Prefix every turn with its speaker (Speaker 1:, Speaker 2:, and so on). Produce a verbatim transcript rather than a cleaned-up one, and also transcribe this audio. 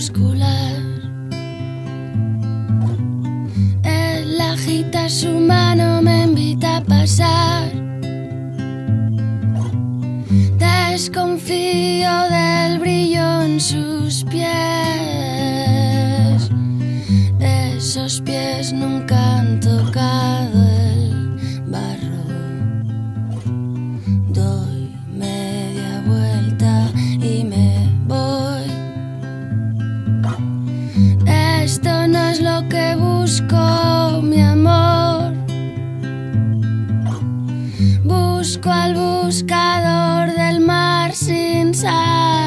Speaker 1: muscular. Él agita su mano, me invita a pasar. Desconfío del brillo en sus pies. Esos pies nunca han tocado el barro. Doy media vuelta y me voy. Esto no es lo que busco, mi amor. Busco al buscador del mar sin sal.